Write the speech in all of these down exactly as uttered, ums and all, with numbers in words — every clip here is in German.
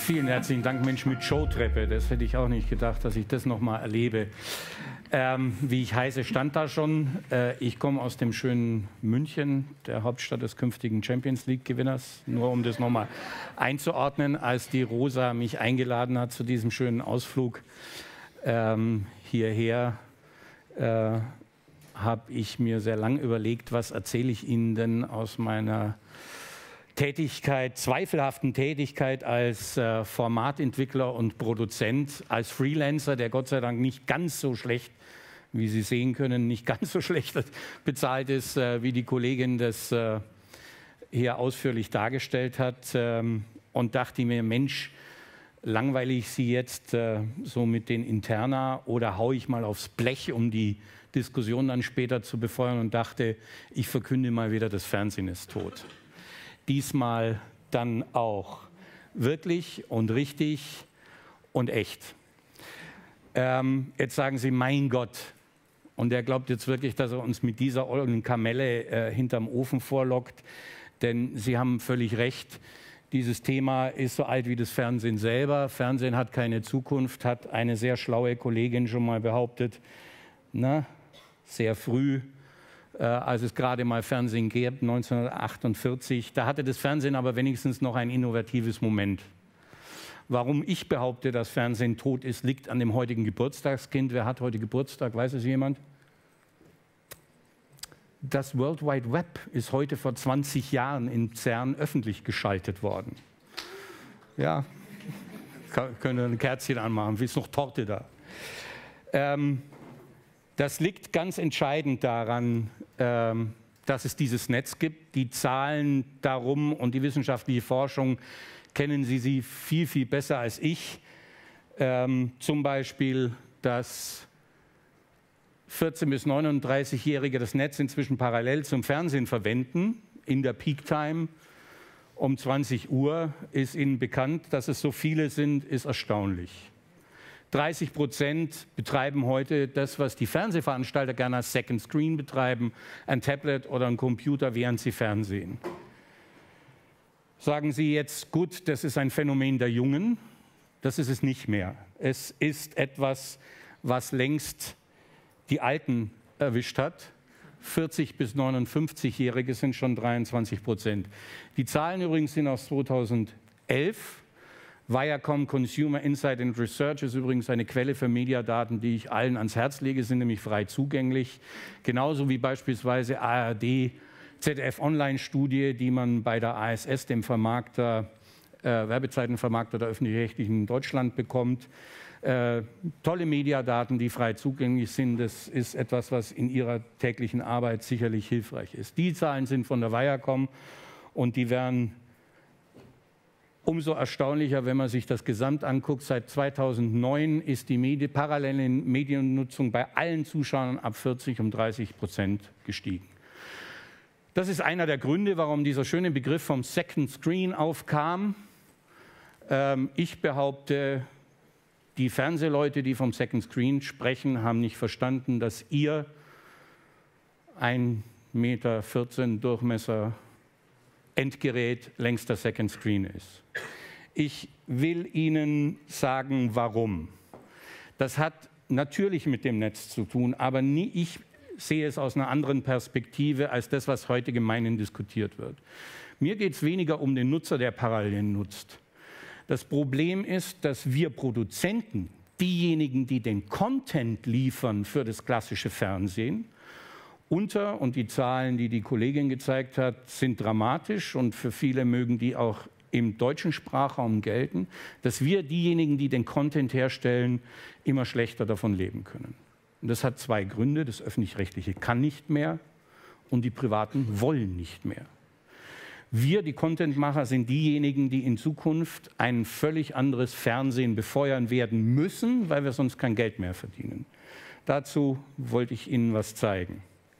Vielen herzlichen Dank, Mensch, mit Showtreppe. Das hätte ich auch nicht gedacht, dass ich das noch mal erlebe. Ähm, wie ich heiße, stand da schon. Äh, ich komme aus dem schönen München, der Hauptstadt des künftigen Champions League-Gewinners. Nur um das noch mal einzuordnen, als die Rosa mich eingeladen hat zu diesem schönen Ausflug ähm, hierher, äh, habe ich mir sehr lang überlegt, was erzähle ich Ihnen denn aus meiner Tätigkeit, zweifelhaften Tätigkeit als äh, Formatentwickler und Produzent, als Freelancer, der Gott sei Dank nicht ganz so schlecht, wie Sie sehen können, nicht ganz so schlecht bezahlt ist, äh, wie die Kollegin das äh, hier ausführlich dargestellt hat. Ähm, und dachte mir, Mensch, langweile ich Sie jetzt äh, so mit den Interna oder haue ich mal aufs Blech, um die Diskussion dann später zu befeuern, und dachte, ich verkünde mal wieder, das Fernsehen ist tot. Diesmal dann auch wirklich und richtig und echt. Ähm, jetzt sagen Sie, mein Gott, und er glaubt jetzt wirklich, dass er uns mit dieser ollen Kamelle äh, hinterm Ofen vorlockt, denn Sie haben völlig recht, dieses Thema ist so alt wie das Fernsehen selber. Fernsehen hat keine Zukunft, hat eine sehr schlaue Kollegin schon mal behauptet, na, sehr früh, als es gerade mal Fernsehen gab, neunzehnhundertachtundvierzig. Da hatte das Fernsehen aber wenigstens noch ein innovatives Moment. Warum ich behaupte, dass Fernsehen tot ist, liegt an dem heutigen Geburtstagskind. Wer hat heute Geburtstag? Weiß es jemand? Das World Wide Web ist heute vor zwanzig Jahren in CERN öffentlich geschaltet worden. Ja, können wir ein Kerzchen anmachen, wie ist noch Torte da? Ähm, Das liegt ganz entscheidend daran, ähm, dass es dieses Netz gibt. Die Zahlen darum und die wissenschaftliche Forschung kennen Sie sie viel, viel besser als ich. Ähm, zum Beispiel, dass vierzehn- bis neununddreißigjährige das Netz inzwischen parallel zum Fernsehen verwenden, in der Peak-Time um zwanzig Uhr, ist Ihnen bekannt. Dass es so viele sind, ist erstaunlich. dreißig Prozent betreiben heute das, was die Fernsehveranstalter gerne als Second Screen betreiben, ein Tablet oder ein Computer, während sie Fernsehen. Sagen Sie jetzt, gut, das ist ein Phänomen der Jungen. Das ist es nicht mehr. Es ist etwas, was längst die Alten erwischt hat. vierzig- bis neunundfünfzigjährige sind schon dreiundzwanzig Prozent. Die Zahlen übrigens sind aus zweitausendelf. Viacom Consumer Insight and Research ist übrigens eine Quelle für Mediadaten, die ich allen ans Herz lege, sind nämlich frei zugänglich. Genauso wie beispielsweise A R D, Z D F-Online-Studie, die man bei der A S S, dem Vermarkter, äh, Werbezeitenvermarkter der Öffentlich-Rechtlichen in Deutschland bekommt. Äh, tolle Mediadaten, die frei zugänglich sind. Das ist etwas, was in Ihrer täglichen Arbeit sicherlich hilfreich ist. Die Zahlen sind von der Viacom und die werden umso erstaunlicher, wenn man sich das Gesamt anguckt. Seit zweitausendneun ist die Medi- parallele Mediennutzung bei allen Zuschauern ab vierzig um dreißig Prozent gestiegen. Das ist einer der Gründe, warum dieser schöne Begriff vom Second Screen aufkam. Ähm, ich behaupte, die Fernsehleute, die vom Second Screen sprechen, haben nicht verstanden, dass ihr ein Meter vierzehn Durchmesser Endgerät längst der Second Screen ist. Ich will Ihnen sagen, warum. Das hat natürlich mit dem Netz zu tun, aber nie, ich sehe es aus einer anderen Perspektive als das, was heute gemeinhin diskutiert wird. Mir geht es weniger um den Nutzer, der parallel nutzt. Das Problem ist, dass wir Produzenten, diejenigen, die den Content liefern für das klassische Fernsehen, unter, und die Zahlen, die die Kollegin gezeigt hat, sind dramatisch und für viele mögen die auch im deutschen Sprachraum gelten, dass wir diejenigen, die den Content herstellen, immer schlechter davon leben können. Und das hat zwei Gründe. Das Öffentlich-Rechtliche kann nicht mehr und die Privaten wollen nicht mehr. Wir, die Contentmacher, sind diejenigen, die in Zukunft ein völlig anderes Fernsehen befeuern werden müssen, weil wir sonst kein Geld mehr verdienen. Dazu wollte ich Ihnen was zeigen.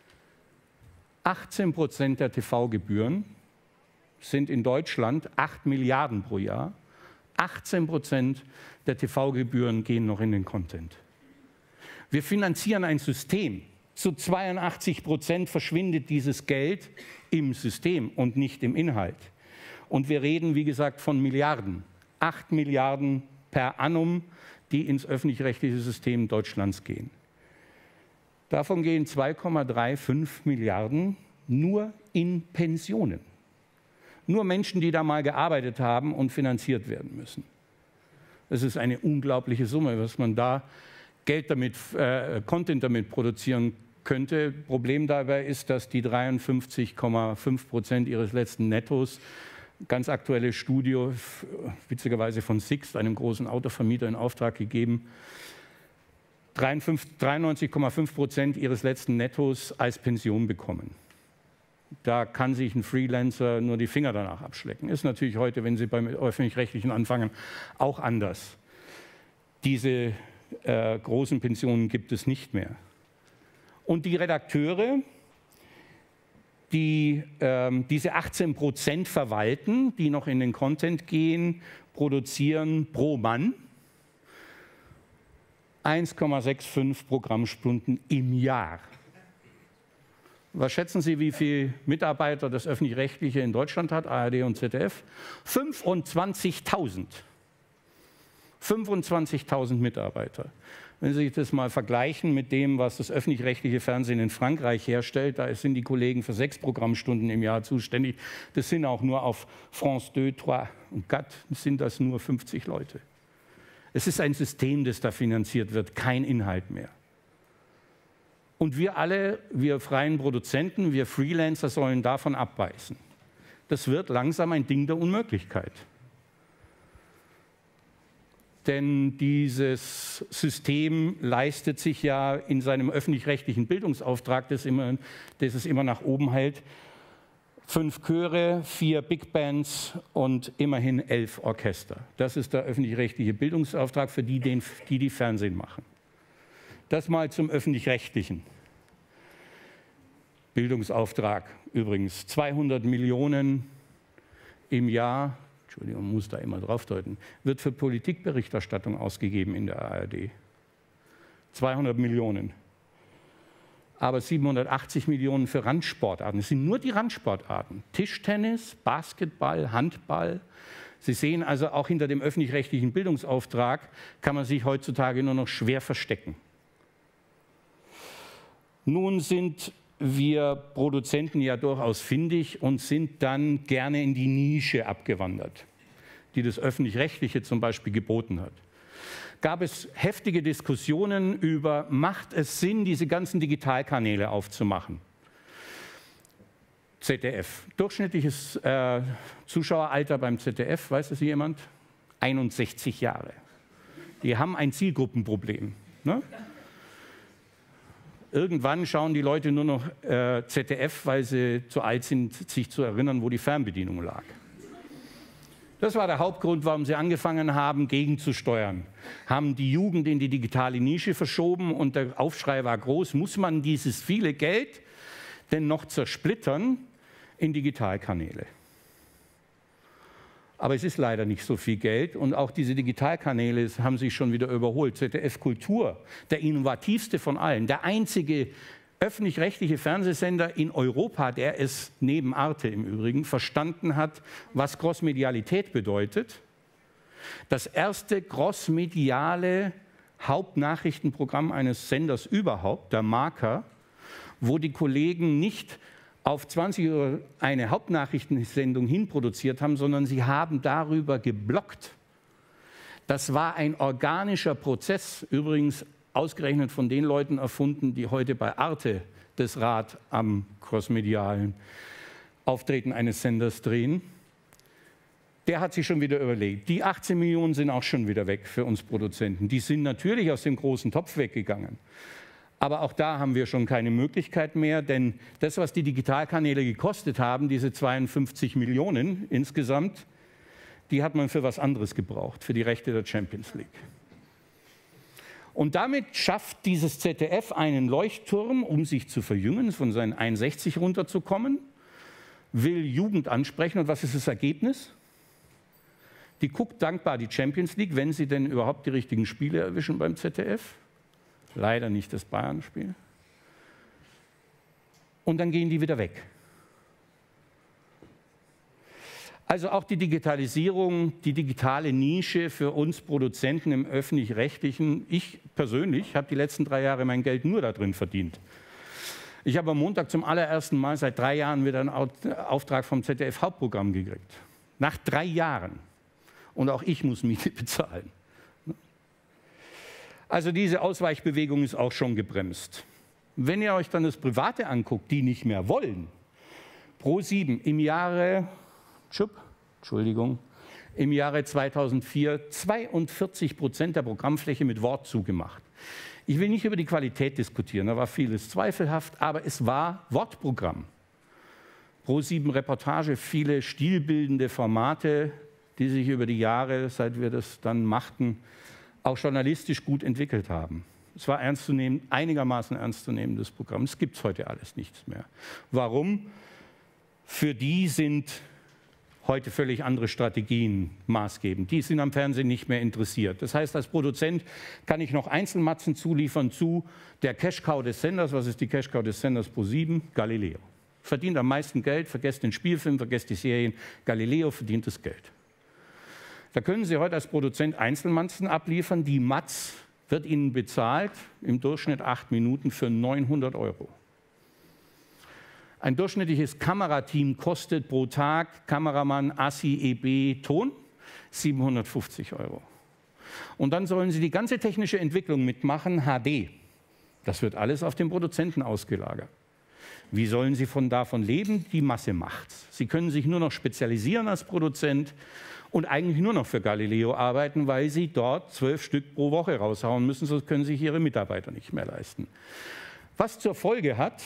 achtzehn Prozent der T V-Gebühren sind in Deutschland acht Milliarden pro Jahr. achtzehn Prozent der T V-Gebühren gehen noch in den Content. Wir finanzieren ein System. Zu zweiundachtzig Prozent verschwindet dieses Geld im System und nicht im Inhalt. Und wir reden, wie gesagt, von Milliarden. acht Milliarden per annum, die ins öffentlich-rechtliche System Deutschlands gehen. Davon gehen zwei Komma fünfunddreißig Milliarden nur in Pensionen. Nur Menschen, die da mal gearbeitet haben und finanziert werden müssen. Das ist eine unglaubliche Summe, was man da Geld damit, äh, Content damit produzieren könnte. Problem dabei ist, dass die dreiundfünfzig Komma fünf Prozent ihres letzten Nettos, ganz aktuelle Studie, witzigerweise von Sixt, einem großen Autovermieter, in Auftrag gegeben, dreiundneunzig Komma fünf Prozent ihres letzten Nettos als Pension bekommen. Da kann sich ein Freelancer nur die Finger danach abschlecken. Ist natürlich heute, wenn Sie beim Öffentlich-Rechtlichen anfangen, auch anders. Diese äh, großen Pensionen gibt es nicht mehr. Und die Redakteure, die ähm, diese achtzehn Prozent verwalten, die noch in den Content gehen, produzieren pro Mann eins Komma fünfundsechzig Programmstunden im Jahr. Was schätzen Sie, wie viele Mitarbeiter das Öffentlich-Rechtliche in Deutschland hat, A R D und Z D F? fünfundzwanzigtausend. fünfundzwanzigtausend Mitarbeiter. Wenn Sie sich das mal vergleichen mit dem, was das öffentlich-rechtliche Fernsehen in Frankreich herstellt, da sind die Kollegen für sechs Programmstunden im Jahr zuständig. Das sind auch nur auf France zwei, drei und quatre sind das nur fünfzig Leute. Es ist ein System, das da finanziert wird, kein Inhalt mehr. Und wir alle, wir freien Produzenten, wir Freelancer sollen davon abweisen. Das wird langsam ein Ding der Unmöglichkeit. Denn dieses System leistet sich ja in seinem öffentlich-rechtlichen Bildungsauftrag, das, immer, das es immer nach oben hält, fünf Chöre, vier Big Bands und immerhin elf Orchester. Das ist der öffentlich-rechtliche Bildungsauftrag für die, den, die, die Fernsehen machen. Das mal zum öffentlich-rechtlichen Bildungsauftrag. Übrigens zweihundert Millionen im Jahr, Entschuldigung, man muss da immer drauf deuten, wird für Politikberichterstattung ausgegeben in der A R D. zweihundert Millionen. Aber siebenhundertachtzig Millionen für Randsportarten. Das sind nur die Randsportarten. Tischtennis, Basketball, Handball. Sie sehen also, auch hinter dem öffentlich-rechtlichen Bildungsauftrag kann man sich heutzutage nur noch schwer verstecken. Nun sind wir Produzenten ja durchaus findig und sind dann gerne in die Nische abgewandert, die das Öffentlich-Rechtliche zum Beispiel geboten hat. Gab es heftige Diskussionen über, macht es Sinn, diese ganzen Digitalkanäle aufzumachen? Z D F. Durchschnittliches äh, Zuschaueralter beim Z D F, weiß das jemand? einundsechzig Jahre. Die haben ein Zielgruppenproblem. Ne? Irgendwann schauen die Leute nur noch äh, Z D F, weil sie zu alt sind, sich zu erinnern, wo die Fernbedienung lag. Das war der Hauptgrund, warum sie angefangen haben, gegenzusteuern. Haben die Jugend in die digitale Nische verschoben und der Aufschrei war groß, muss man dieses viele Geld denn noch zersplittern in Digitalkanäle? Aber es ist leider nicht so viel Geld und auch diese Digitalkanäle haben sich schon wieder überholt. Z D F Kultur, der innovativste von allen, der einzige öffentlich-rechtliche Fernsehsender in Europa, der es neben Arte im Übrigen verstanden hat, was Crossmedialität bedeutet. Das erste crossmediale Hauptnachrichtenprogramm eines Senders überhaupt, der Marker, wo die Kollegen nicht auf zwanzig Uhr eine Hauptnachrichtensendung hinproduziert haben, sondern sie haben darüber geblockt. Das war ein organischer Prozess, übrigens ausgerechnet von den Leuten erfunden, die heute bei Arte das Rad am crossmedialen Auftreten eines Senders drehen. Der hat sich schon wieder überlegt, die achtzehn Millionen sind auch schon wieder weg für uns Produzenten. Die sind natürlich aus dem großen Topf weggegangen. Aber auch da haben wir schon keine Möglichkeit mehr, denn das, was die Digitalkanäle gekostet haben, diese zweiundfünfzig Millionen insgesamt, die hat man für was anderes gebraucht, für die Rechte der Champions League. Und damit schafft dieses Z D F einen Leuchtturm, um sich zu verjüngen, von seinen einundsechzig runterzukommen, will Jugend ansprechen. Und was ist das Ergebnis? Die guckt dankbar die Champions League, wenn sie denn überhaupt die richtigen Spiele erwischen beim Z D F. Leider nicht das Bayern-Spiel. Und dann gehen die wieder weg. Also auch die Digitalisierung, die digitale Nische für uns Produzenten im Öffentlich-Rechtlichen. Ich persönlich habe die letzten drei Jahre mein Geld nur da drin verdient. Ich habe am Montag zum allerersten Mal seit drei Jahren wieder einen Auftrag vom Z D F-Hauptprogramm gekriegt. Nach drei Jahren. Und auch ich muss Miete bezahlen. Also diese Ausweichbewegung ist auch schon gebremst. Wenn ihr euch dann das Private anguckt, die nicht mehr wollen, ProSieben im Jahre, Entschuldigung, im Jahre zweitausendvier zweiundvierzig Prozent der Programmfläche mit Wort zugemacht. Ich will nicht über die Qualität diskutieren, da war vieles zweifelhaft, aber es war Wortprogramm. ProSieben Reportage, viele stilbildende Formate, die sich über die Jahre, seit wir das dann machten, auch journalistisch gut entwickelt haben. Es war ernst zu nehmen, einigermaßen ernstzunehmendes Programm. Es gibt heute alles nichts mehr. Warum? Für die sind heute völlig andere Strategien maßgebend. Die sind am Fernsehen nicht mehr interessiert. Das heißt, als Produzent kann ich noch Einzelmatzen zuliefern zu der Cash-Cow des Senders. Was ist die Cash-Cow des Senders ProSieben? Galileo. Verdient am meisten Geld, vergesst den Spielfilm, vergesst die Serien. Galileo verdient das Geld. Da können Sie heute als Produzent Einzelmatzen abliefern. Die Matz wird Ihnen bezahlt, im Durchschnitt acht Minuten für neunhundert Euro. Ein durchschnittliches Kamerateam kostet pro Tag Kameramann, Assi, E B, Ton siebenhundertfünfzig Euro. Und dann sollen Sie die ganze technische Entwicklung mitmachen, H D. Das wird alles auf den Produzenten ausgelagert. Wie sollen Sie von davon leben? Die Masse macht's. Sie können sich nur noch spezialisieren als Produzent und eigentlich nur noch für Galileo arbeiten, weil Sie dort zwölf Stück pro Woche raushauen müssen, sonst können sich Ihre Mitarbeiter nicht mehr leisten. Was zur Folge hat,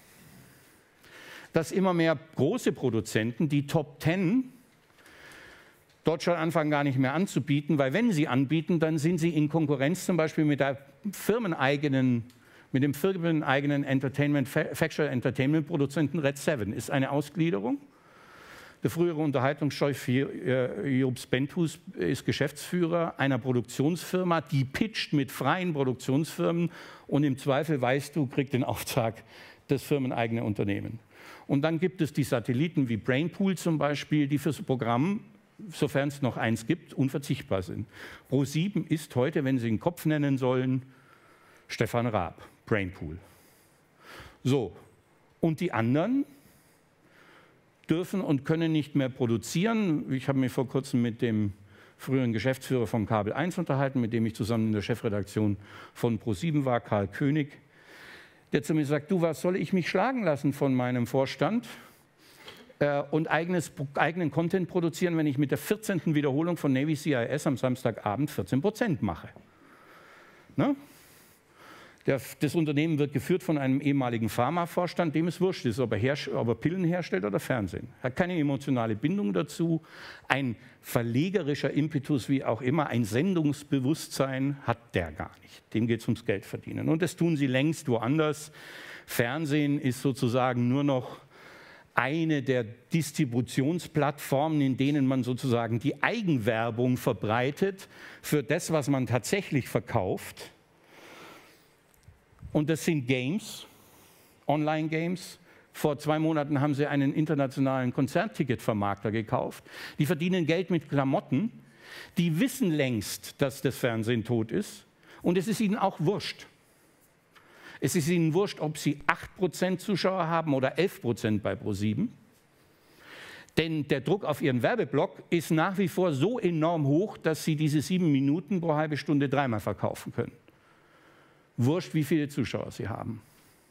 dass immer mehr große Produzenten die Top Ten dort schon anfangen gar nicht mehr anzubieten, weil wenn sie anbieten, dann sind sie in Konkurrenz zum Beispiel mit der firmeneigenen, mit dem firmeneigenen Entertainment, Factual Entertainment Produzenten Red Seven. Ist eine Ausgliederung. Der frühere Unterhaltungschef Jobs Benthus ist Geschäftsführer einer Produktionsfirma, die pitcht mit freien Produktionsfirmen und im Zweifel, weißt du, kriegt den Auftrag das firmeneigene Unternehmen. Und dann gibt es die Satelliten wie Brainpool zum Beispiel, die fürs Programm, sofern es noch eins gibt, unverzichtbar sind. ProSieben ist heute, wenn Sie einen Kopf nennen sollen, Stefan Raab, Brainpool. So, und die anderen dürfen und können nicht mehr produzieren. Ich habe mich vor kurzem mit dem früheren Geschäftsführer von Kabel eins unterhalten, mit dem ich zusammen in der Chefredaktion von ProSieben war, Karl König, der zu mir sagt, du, was soll ich mich schlagen lassen von meinem Vorstand äh, und eigenes, eigenen Content produzieren, wenn ich mit der vierzehnten Wiederholung von Navy C I S am Samstagabend vierzehn Prozent mache. Ne? Der, das Unternehmen wird geführt von einem ehemaligen Pharmavorstand, dem es wurscht ist, ob er, ob er Pillen herstellt oder Fernsehen. Er hat keine emotionale Bindung dazu, ein verlegerischer Impetus, wie auch immer, ein Sendungsbewusstsein hat der gar nicht. Dem geht es ums Geld verdienen. Und das tun sie längst woanders. Fernsehen ist sozusagen nur noch eine der Distributionsplattformen, in denen man sozusagen die Eigenwerbung verbreitet für das, was man tatsächlich verkauft. Und das sind Games, Online-Games. Vor zwei Monaten haben sie einen internationalen Konzertticketvermarkter gekauft. Die verdienen Geld mit Klamotten. Die wissen längst, dass das Fernsehen tot ist. Und es ist ihnen auch wurscht. Es ist ihnen wurscht, ob sie acht Prozent Zuschauer haben oder elf Prozent bei ProSieben. Denn der Druck auf ihren Werbeblock ist nach wie vor so enorm hoch, dass sie diese sieben Minuten pro halbe Stunde dreimal verkaufen können. Wurscht, wie viele Zuschauer sie haben.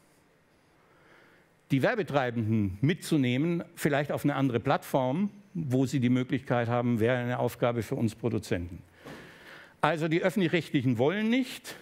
Die Werbetreibenden mitzunehmen, vielleicht auf eine andere Plattform, wo sie die Möglichkeit haben, wäre eine Aufgabe für uns Produzenten. Also die Öffentlich-Rechtlichen wollen nicht,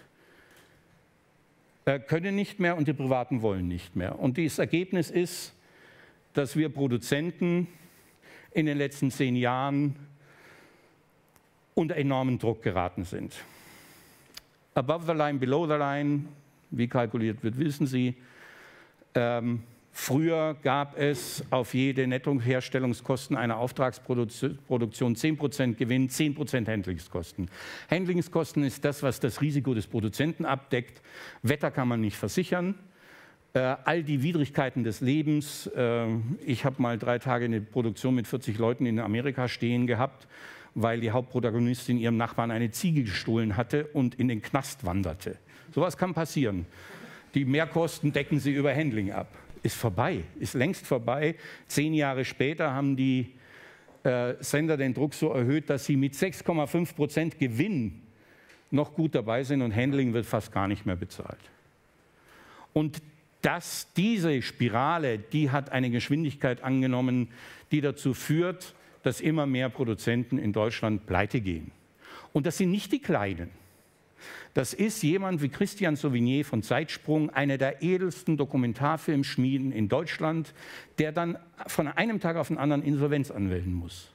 äh, können nicht mehr und die Privaten wollen nicht mehr. Und das Ergebnis ist, dass wir Produzenten in den letzten zehn Jahren unter enormen Druck geraten sind. Above the line, below the line, wie kalkuliert wird, wissen Sie. Ähm, früher gab es auf jede Nettoherstellungskosten einer Auftragsproduktion zehn Prozent Gewinn, zehn Prozent Handlingskosten. Handlingskosten ist das, was das Risiko des Produzenten abdeckt. Wetter kann man nicht versichern. Äh, all die Widrigkeiten des Lebens. Äh, ich habe mal drei Tage eine Produktion mit vierzig Leuten in Amerika stehen gehabt, weil die Hauptprotagonistin ihrem Nachbarn eine Ziege gestohlen hatte und in den Knast wanderte. Sowas kann passieren. Die Mehrkosten decken sie über Handling ab. Ist vorbei, ist längst vorbei. Zehn Jahre später haben die äh, Sender den Druck so erhöht, dass sie mit sechs Komma fünf Prozent Gewinn noch gut dabei sind und Handling wird fast gar nicht mehr bezahlt. Und das, diese Spirale, die hat eine Geschwindigkeit angenommen, die dazu führt, dass immer mehr Produzenten in Deutschland pleite gehen. Und das sind nicht die Kleinen. Das ist jemand wie Christian Sauvigné von Zeitsprung, einer der edelsten Dokumentarfilmschmieden in Deutschland, der dann von einem Tag auf den anderen Insolvenz anmelden muss.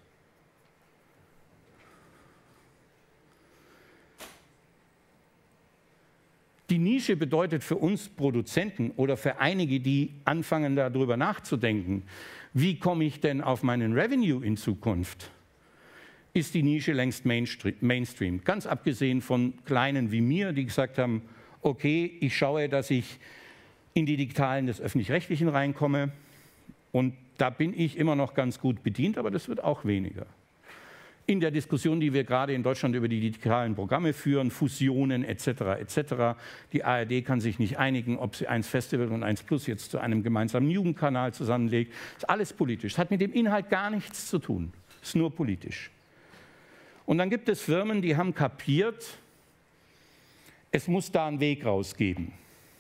Die Nische bedeutet für uns Produzenten oder für einige, die anfangen darüber nachzudenken, wie komme ich denn auf meinen Revenue in Zukunft, ist die Nische längst Mainstream. Ganz abgesehen von Kleinen wie mir, die gesagt haben, okay, ich schaue, dass ich in die Digitalen des Öffentlich-Rechtlichen reinkomme und da bin ich immer noch ganz gut bedient, aber das wird auch weniger. In der Diskussion, die wir gerade in Deutschland über die digitalen Programme führen, Fusionen et cetera et cetera. Die A R D kann sich nicht einigen, ob sie eins Festival und eins Plus jetzt zu einem gemeinsamen Jugendkanal zusammenlegt. Das ist alles politisch. Das hat mit dem Inhalt gar nichts zu tun. Das ist nur politisch. Und dann gibt es Firmen, die haben kapiert, es muss da einen Weg rausgeben.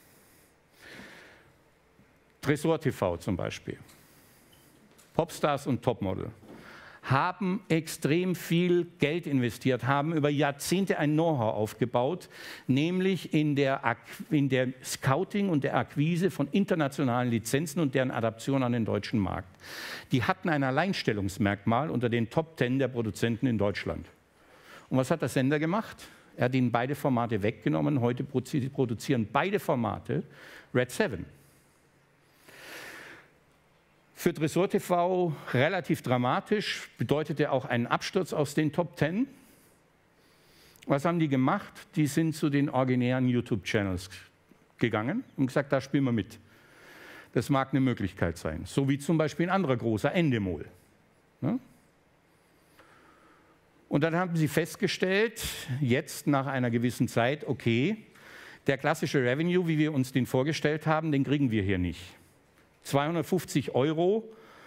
Tresor T V zum Beispiel. Popstars und Topmodel haben extrem viel Geld investiert, haben über Jahrzehnte ein Know-how aufgebaut, nämlich in der, in der Scouting und der Akquise von internationalen Lizenzen und deren Adaption an den deutschen Markt. Die hatten ein Alleinstellungsmerkmal unter den Top Ten der Produzenten in Deutschland. Und was hat der Sender gemacht? Er hat ihnen beide Formate weggenommen. Heute produzieren beide Formate Red Seven. Für Tresor T V relativ dramatisch, bedeutete auch einen Absturz aus den Top Ten. Was haben die gemacht? Die sind zu den originären YouTube-Channels gegangen und gesagt, da spielen wir mit. Das mag eine Möglichkeit sein. So wie zum Beispiel ein anderer großer, Endemol. Ja? Und dann haben sie festgestellt, jetzt nach einer gewissen Zeit, okay, der klassische Revenue, wie wir uns den vorgestellt haben, den kriegen wir hier nicht. zweihundertfünfzig Euro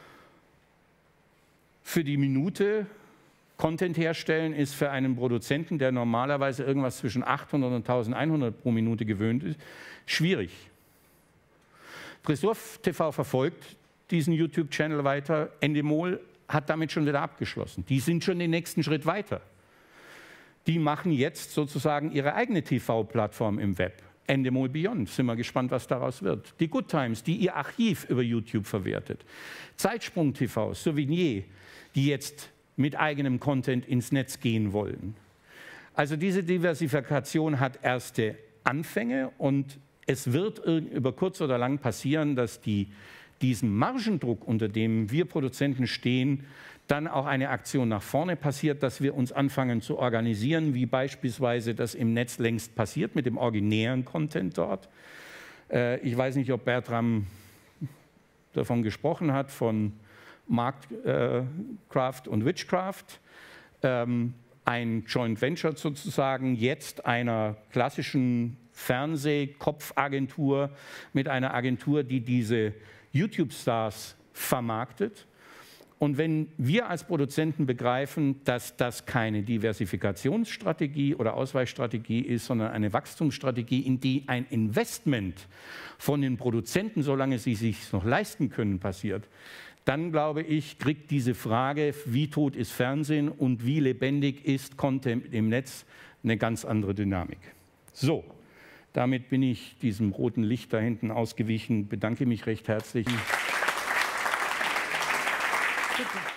für die Minute Content herstellen ist für einen Produzenten, der normalerweise irgendwas zwischen achthundert und eintausendeinhundert pro Minute gewöhnt ist, schwierig. Tresor T V verfolgt diesen YouTube-Channel weiter. Endemol hat damit schon wieder abgeschlossen. Die sind schon den nächsten Schritt weiter. Die machen jetzt sozusagen ihre eigene T V-Plattform im Web. Endemol Beyond, sind wir gespannt, was daraus wird. Die Good Times, die ihr Archiv über YouTube verwertet. Zeitsprung T V, Sauvigné, die jetzt mit eigenem Content ins Netz gehen wollen. Also diese Diversifikation hat erste Anfänge und es wird über kurz oder lang passieren, dass die, diesen Margendruck, unter dem wir Produzenten stehen, dann auch eine Aktion nach vorne passiert, dass wir uns anfangen zu organisieren, wie beispielsweise das im Netz längst passiert mit dem originären Content dort. Äh, ich weiß nicht, ob Bertram davon gesprochen hat, von Marktcraft äh, und Witchcraft. Ähm, ein Joint Venture sozusagen jetzt einer klassischen Fernsehkopfagentur mit einer Agentur, die diese YouTube-Stars vermarktet. Und wenn wir als Produzenten begreifen, dass das keine Diversifikationsstrategie oder Ausweichstrategie ist, sondern eine Wachstumsstrategie, in die ein Investment von den Produzenten, solange sie es sich noch leisten können, passiert, dann glaube ich, kriegt diese Frage, wie tot ist Fernsehen und wie lebendig ist Content im Netz, eine ganz andere Dynamik. So, damit bin ich diesem roten Licht da hinten ausgewichen, bedanke mich recht herzlich. Bitte.